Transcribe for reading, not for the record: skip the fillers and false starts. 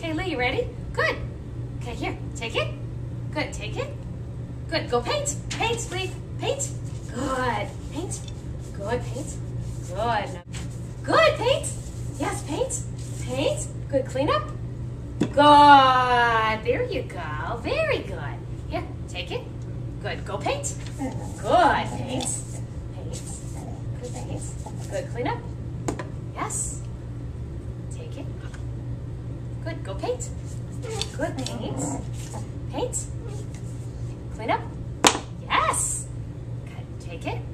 Okay, Lee, you ready? Good. Okay, here, take it. Good, take it. Good, go paint. Paint, Lee, paint. Good, paint. Good, paint. Good. Good, paint. Yes, paint. Paint. Good, clean up. Good. There you go. Very good. Here, take it. Good. Go paint. Good. Paint. Paint. Good paint. Good. Clean up. Yes. Take it. Good. Go paint. Good. Paint. Paint. Clean up. Yes. Good. Take it.